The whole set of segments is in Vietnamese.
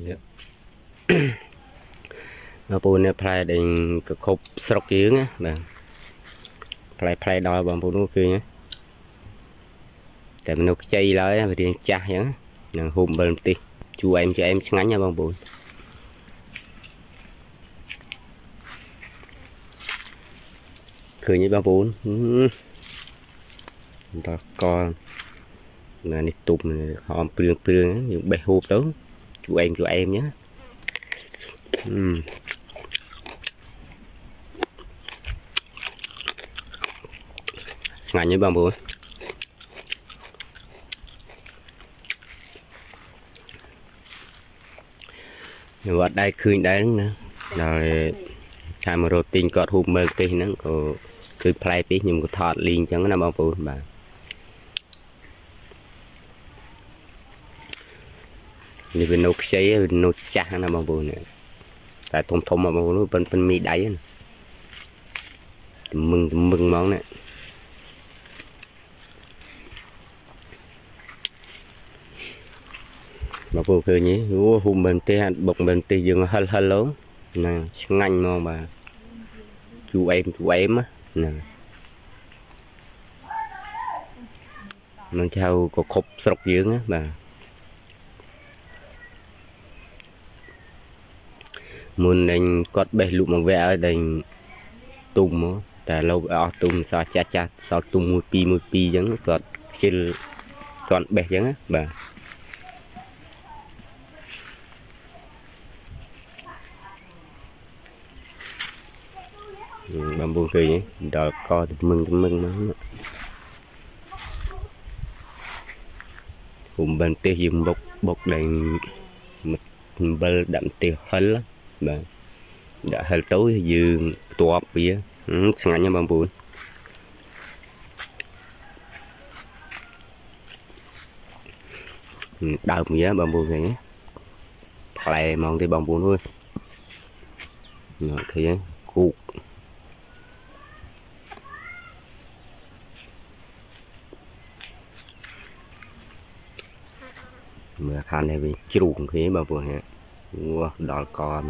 nó bùn này phải để khúc sọc dưới nhé, phải đòi bằng bùn nó kia nhé, tại mình nó chay lại vì chả nhá, hôm bên tí chú em cho em ngắn nha bằng bùn, cười như bằng bùn, đó con là đi tụm hòm pương những bè hộp đó, chú em nhé. Ngắn như bằng bùn. Và đây khơi đấy nữa rồi thay một routine có hụp mơ tí nó có cứ play tí nhưng có thọt liền chẳng nó bao bùn mà vì bên nấu cháy bên nấu chả nó bao bùn này tại thông mà bao bùn bên mì đáy này mừng món này mà cô cười nhỉ hùm bên tê bọc bên tê dương hơi lớn nè ngành mà bà chú em á nè mình theo có khúc sọc dưỡng á bà muốn đánh cọt bể lụm bằng vẽ ở đây tùm áแต่เราเอาตุ่มซอจ้าซอตุ่มมือปีจังก็คิดก่อนแบบจังบ่บางบุญคือดอกคอมึงมั้งผมเป็นเตี้ยมบกแดงมันเบลดำเตี้ยฮัลบ่đã hơi tối dương toạp bia ngắn nha bằng buồn đào mía bằng buồn này lại mong thì bằng buồn thôi thì cụ mưa khan này vì trùng khí bằng buồn này đỏ con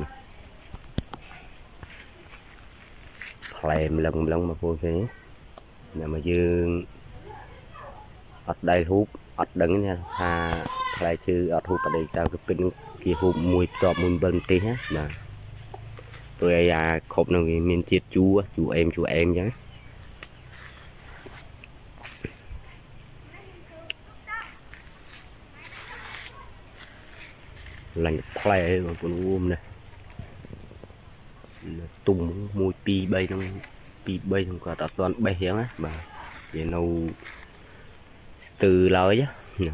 lèm lần mà vô thế nhà mà dương ở đây hút ở đằng nha lại chứ ở hút ở đây tao cái pin kia hút mùi tọt mùi bần tí hết mà tôi khóc nó vì mình chết chú em chứ lành play mà con này tung mùi pi bay trong cả đặt toàn bay héo á mà về nấu từ lâu chứ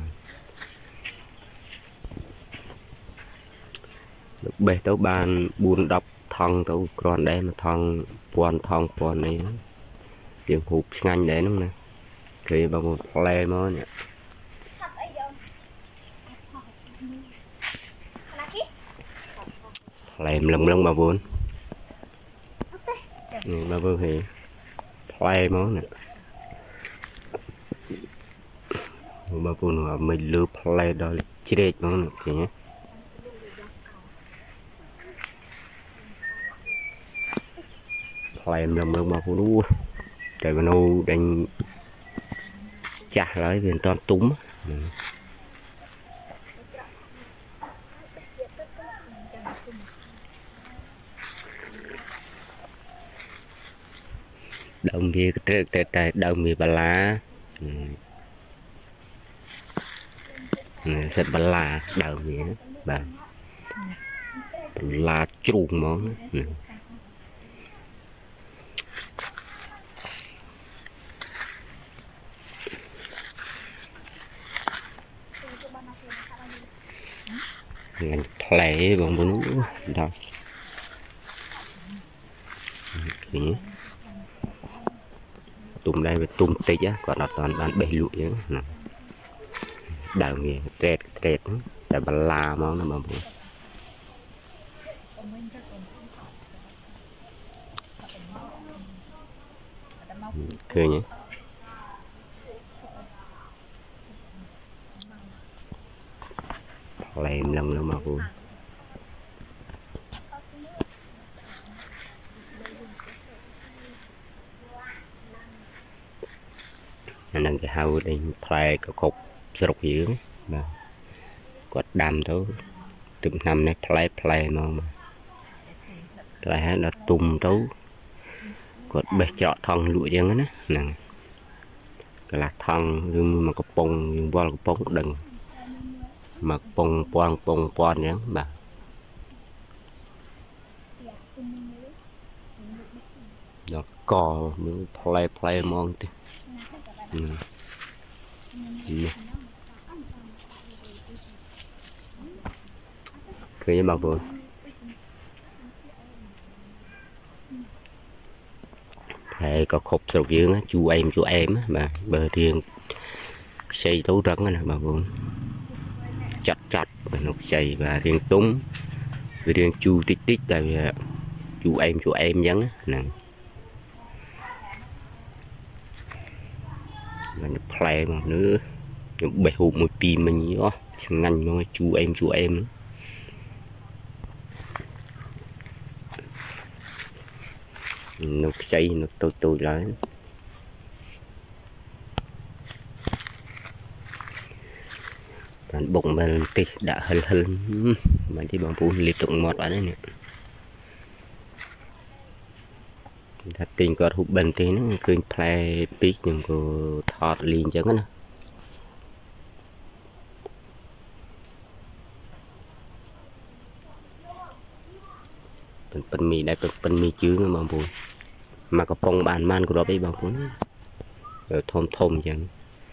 bể tấu bàn buồn đọc thong tấu còn đây mà thong quan này tiếng hụt ngành đấy đúng nè thì bằng một play mà nhỉ làm lông mà buồn mà vừa thì play món nè mà buồn mà mình lừa play đó chết món nè kìa nhé play lông mà buồn luôn tại mà nó đánh chặt lại bên toàn túng đồng bia cái đồng bia bà lá rất bà lá đồng bia bà lá trùng món ngành play bằng bún đó tùm đây về tùm tịch á còn là toàn bán bể lụi á đào nghề trệt tại bà la món nó mà bún cười nhé lem lần nữa mà bún năng cái hao đây play có cục sọc dữ mà quạt đầm thôi từng năm này play mà play nó tung tấu quạt bê chọ thằng lụa dân á nè cái là thằng nhưng mà có bông nhưng vol có bông đừng mà bông quan nhá bà nó cò play mong tí cứ như bà vừa thầy có khúc sầu dương á chú em á mà bờ riêng xây tấu trắng nè bà vừa chặt và nó xây và riêng túng riêng chu tích tại vì chú em giống nè là nó play mà nữa bể hụt một pi mình đó ngành nó chú em nữa. Nó xây nó tôi lại bạn bụng mà tí đã hân mà chỉ bằng phụ liên tục một bạn đấy nè thật tình có hụt bền tí nó cứ play pick nhưng có thọt liền chẳng á phần mì đây phần mì chứ mà buồn mà có phong bàn man của nó bây bằng cuốn rồi thôm chẳng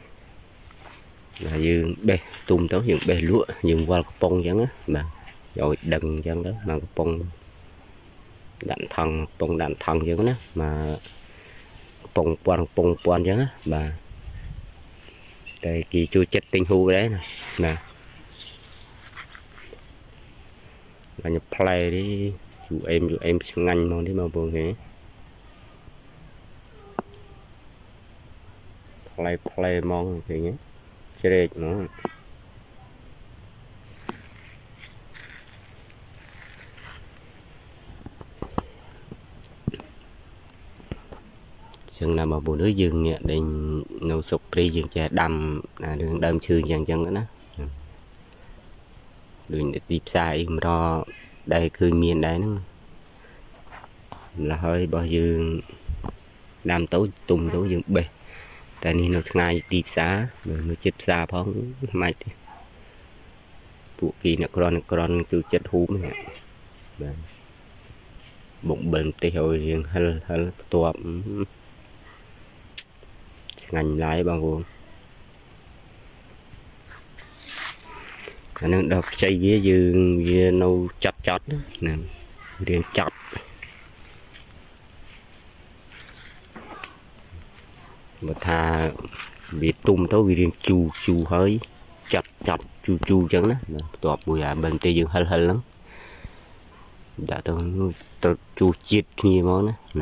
là dương bê tung tới dương bê lúa dương qua có phong chẳng á mà rồi đừng chẳng đó mà có phong đạn thằng chẳng đó mà phong quan chẳng á mà đây kỳ chưa chết tinh hu đấy nè là nhập play đi chú em ngành mong đi mà buồn thế play mong thì nhé chơi nó sừng nào mà buồn nước dương nè để nấu sụp tri dương chè đầm là đường đâm chư dần đó đó đường để tiếp sai mà đo đâyคือmiền đấy nó là hơi bao dương làm tối tung tối dương bê tại nên nó ngay đi xa rồi nó chết xa phong mày bộ kỳ nó con cứ chết húm nè bụng bệnh thì hồi riêng hơi to ngành lái bao gồm nó đọc xây với dương nâu chặt nè riêng chặt mà thà bị tung tới vì riêng chu hơi chặt chu chẳng đó tọt bùi bên tây dương hơi lắm đã tôi chu chiết nhiều món đó nè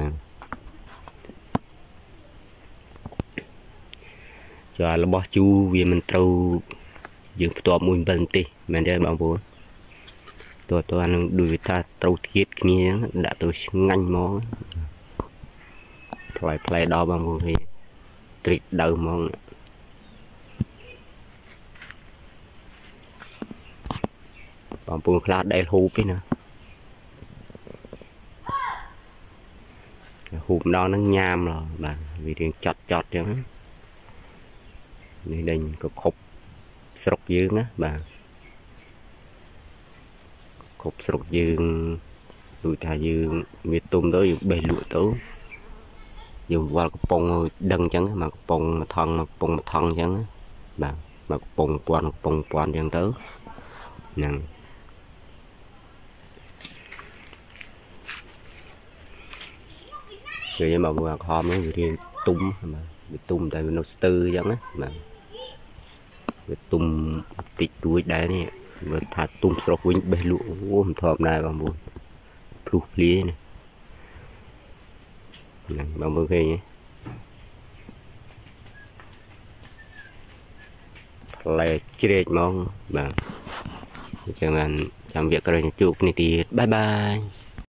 cho là bỏ chu vì mình trâu dương tọt mùi bên tây mình đây bảo vốn tôi ăn đuổi ta trâu thiết kia đã tôi nganh món play đo bằng vốn thì trịch đầu mong bằng buồn khá đây hụp ấy nè hụp đó nó nham rồi bà vì tiếng chọt chứ nên đây có khúc sọc dương á bà khúc sọc dương tụi ta dương miệt tôm tới dương bể lụa tới dùng qua cái bông đằng trắng mà bông mà thân trắng mà bông quan trắng tới nè rồi mà vừa hôm nó riêng tung mà tung tại vì nó tư trắng á mà tung tịt túi đấy này mà thà tung sọc quỳnh bể lụa ôm thòm này bằng buồn plu lý này bằng bơ khê nhé lại chết mong mà chẳng hạn làm việc cái này chụp này thì bye bye.